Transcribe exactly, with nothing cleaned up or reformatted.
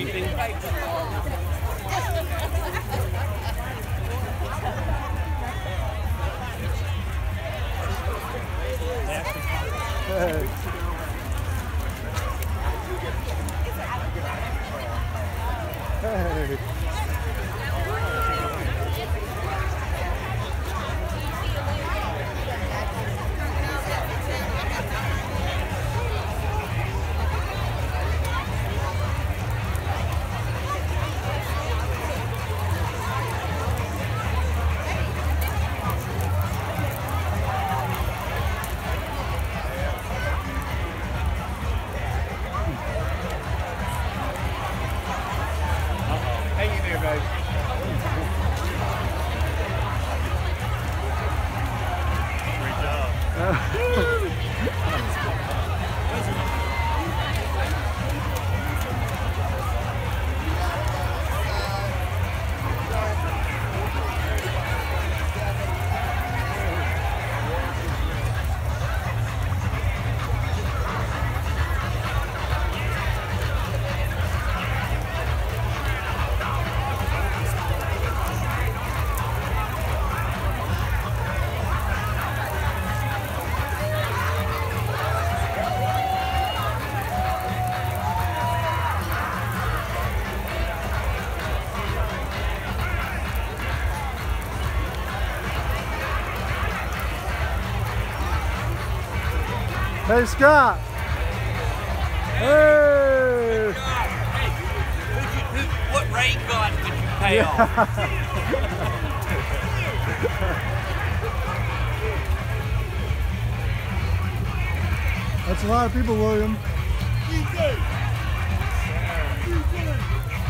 anything? Hey. Hey. Hang in there, guys. Great job. Hey, Scott. Hey. Hey, who'd you, who, what rain god did you pay Yeah. off? That's a lot of people, William. Yes, sir.